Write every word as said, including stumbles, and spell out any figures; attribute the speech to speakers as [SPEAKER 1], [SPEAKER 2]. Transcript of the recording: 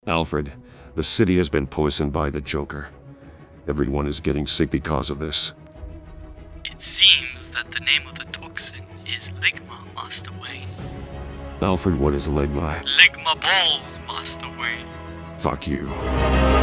[SPEAKER 1] Alfred, the city has been poisoned by the Joker. Everyone is getting sick because of this.
[SPEAKER 2] It seems that the name of the toxin is Ligma, Master Wayne.
[SPEAKER 1] Alfred, what is Ligma?
[SPEAKER 2] Ligma balls, Master Wayne.
[SPEAKER 1] Fuck you.